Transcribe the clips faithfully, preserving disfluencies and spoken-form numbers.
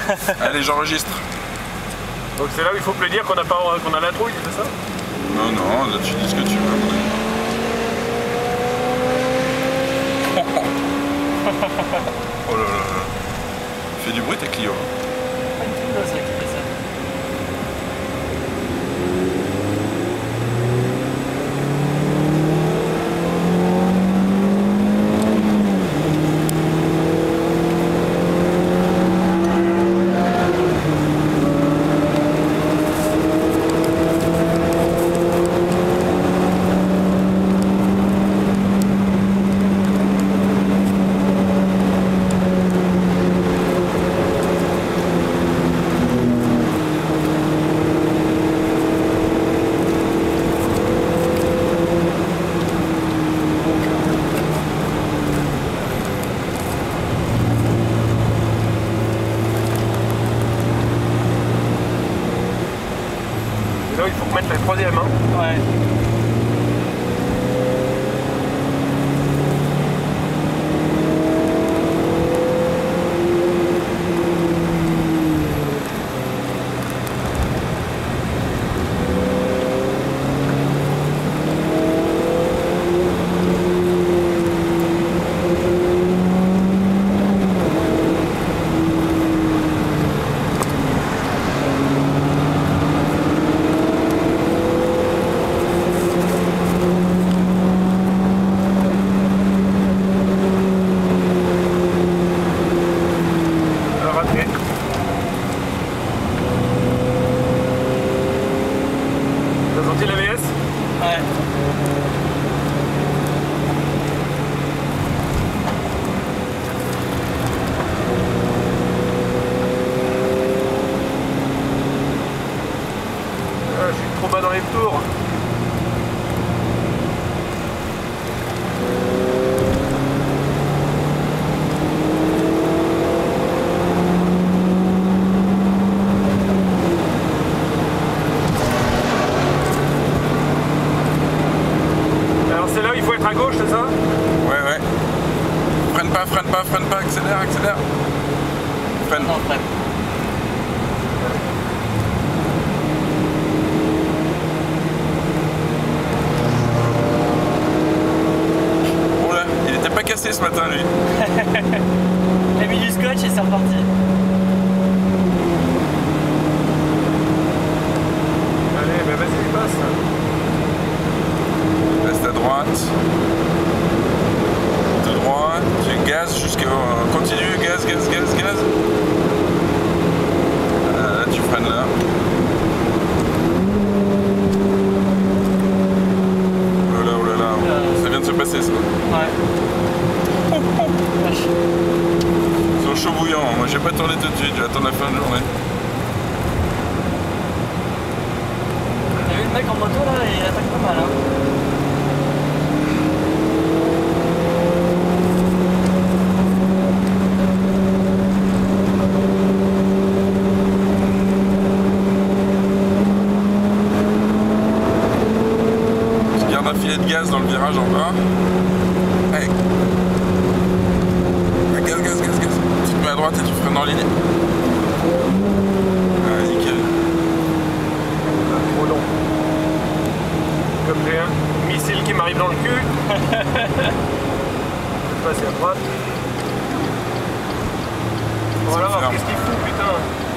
Allez, j'enregistre. Donc c'est là où il faut prédire qu'on a, pas, qu'on a la trouille, c'est ça? Non, non, là tu dis ce que tu veux. Oh là là là. Fais du bruit ta Clio. Là, il faut remettre la troisième. Hein. Ouais. Trop bas dans les tours. Alors c'est là où il faut être à gauche, c'est ça? Ouais, ouais. Freine pas, freine pas, freine pas, accélère, accélère. Freine. Non, freine. Cassé ce matin lui. Il a mis du scotch et c'est reparti. Allez, bah vas-y, passe. Reste à droite. De droite, tu gazes jusqu'à... Continue, gaz, gaz, gaz, gaz. Là, tu freines là. Oh là là, oh là là. Ça vient de se passer ça. Ouais. Ils sont chaud bouillants, moi j'ai pas tourné tout de suite, je vais attendre la fin de journée. T'as vu le mec en moto là, il attaque pas mal hein. Tu gardes un filet de gaz dans le virage en bas. Hey. Gaz, gaz, gaz, gaz. Tu te mets à droite et tu freines en ligne. Ah, nickel. Trop long. Comme j'ai un missile qui m'arrive dans le cul. Je passe à droite. Voilà, alors qu'est-ce qu'il fout, putain?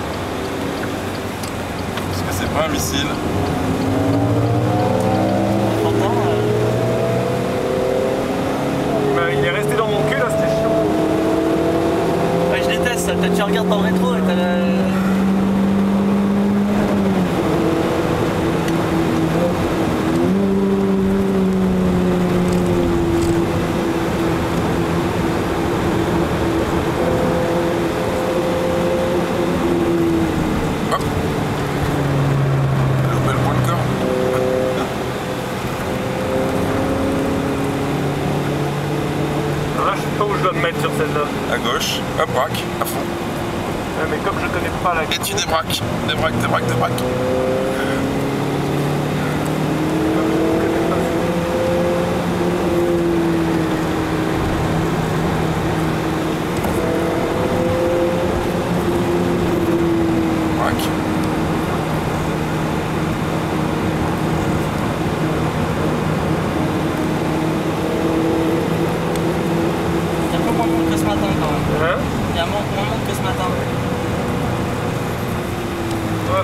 Parce que c'est pas un missile. Pourtant, euh... bah, il est resté dans mon cul, là, c'était chiant. Ouais, je déteste ça, peut-être tu regardes dans le rétro et t'as la... Hop. Loupé le point de corps. Alors là, je sais pas où je dois me mettre sur celle-là. À gauche, hop, braque, à fond. Ouais, mais comme je connais pas la... Et tu débraques, débraques, débraques, débraques.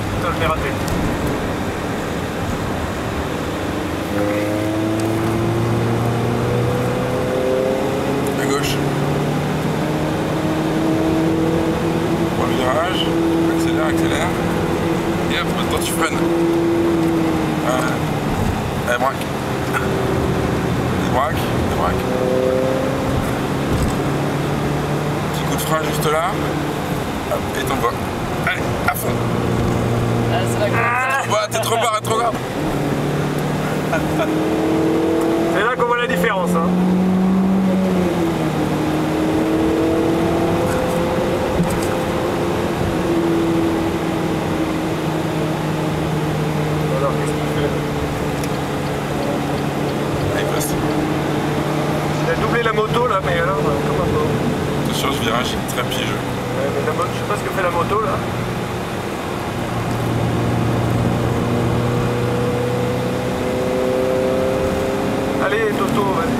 putain, je l'ai raté. À gauche. Premier virage. Accélère, accélère. Et hop, maintenant tu freines. Euh, allez, braque. Des braques, des braques. Petit coup de frein juste là. Hop, et t'envoies. Allez, à fond. Ah, c'est la Ah, bah, t'es trop bas, trop bas. C'est là qu'on voit la différence. Hein. Alors, qu'est-ce qu'il fait? Allez, passe. Il a doublé la moto là, mais alors, comment ça? Attention, ce virage, il est très piégeux. Ouais, mais la moto, je sais pas ce que fait la moto là. Allez Toto, vas-y.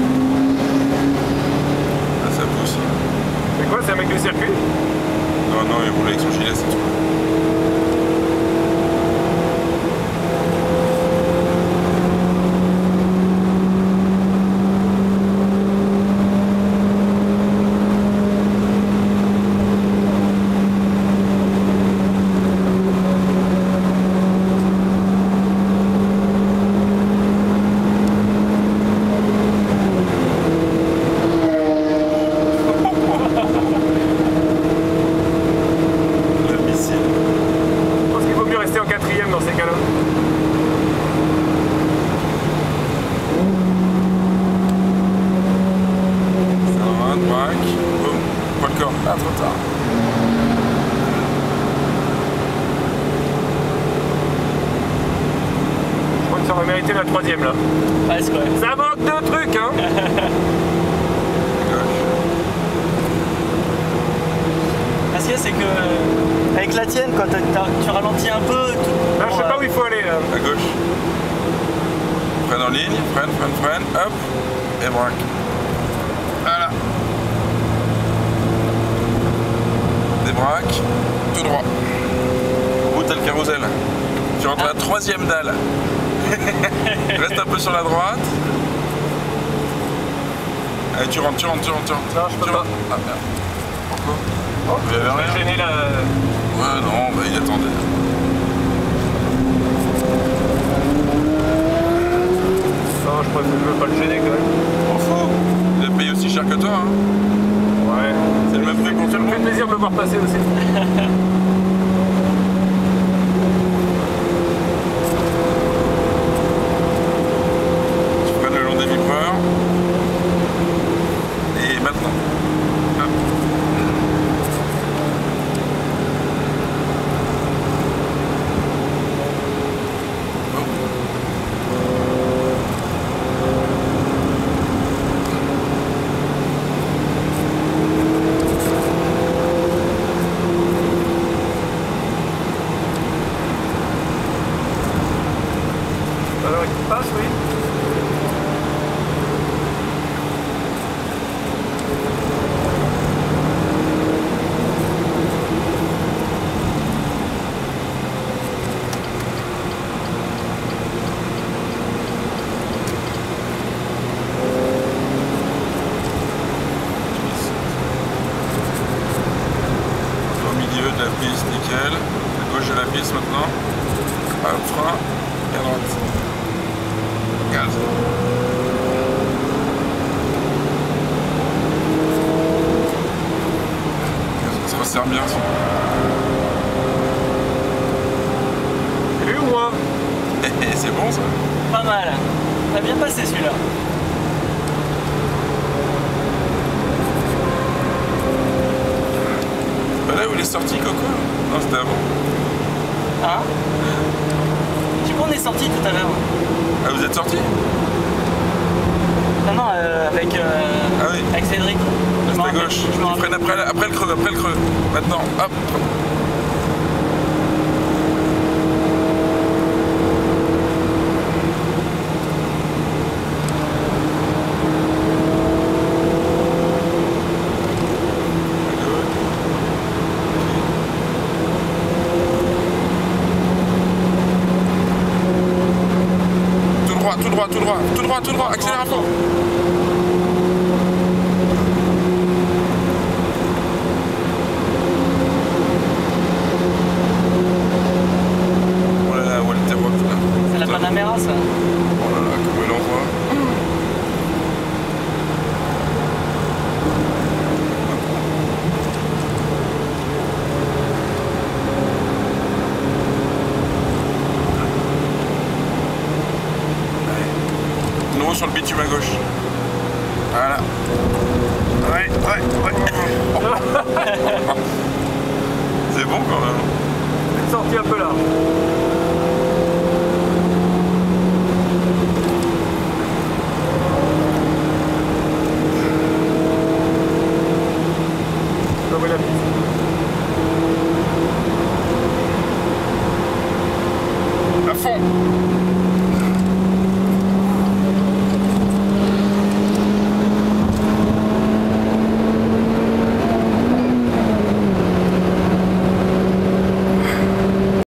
Ah, ça pousse. C'est quoi, c'est un mec du circuit? Non, non, il roule avec son gilet, c'est tout. Ah, trop tard. Je crois que ça va mériter la troisième là. Presque, ouais. Ça manque de trucs, hein. Ah, ce qu'il y a, c'est que avec la tienne, quand tu ralentis un peu. Tout, Là, je sais pas où il faut aller là. À gauche. Freine en ligne, freine, freine, freine, hop, et braque. Voilà. Des braques, tout droit. Au bout, t'as le carrousel. Tu rentres à la troisième dalle. Reste un peu sur la droite. Allez, tu rentres, tu rentres, tu rentres, tu rentres. Non, je peux tu pas. rentres. Ah merde. Pourquoi? Oh, Vous avez je rien vais gêner la... Ouais, non, bah il attendait. Non, je préfère, je veux pas le gêner quand même. M'en fous. Il a payé aussi cher que toi, hein. Ouais. C'est le même prix pour tout Ça le me fait monde. plaisir de le voir passer aussi. Tu freines le long des vibreurs. Et maintenant. Hop. Alors, il passe, oui. Au milieu de la piste, nickel. À gauche de la piste maintenant. Hop, frein. Et à droite. Gaz. Ça se resserre bien. Ça. C'est lui ou moi? C'est bon ça. Pas mal. T'as bien passé celui-là. Bah là où il est sorti, Coco? Non, c'était avant. Hein? Du coup, on est sorti tout à l'heure. Ah, vous êtes sorti? Non, non, euh, avec, euh, Ah oui. avec Cédric. Je Reste m'en à rappelle- gauche. je m'en Tu freines après, après le creux, après le creux. Maintenant, hop. droit, tout droit, tout droit, tout droit, accélère à fond. Oh là là, Walter Rock là. C'est la Panamera ça. Oh là là, comment il envoie. Nouveau sur le bitume à gauche. Voilà. Ouais, ouais, ouais. C'est bon quand même. C'est sorti un peu là.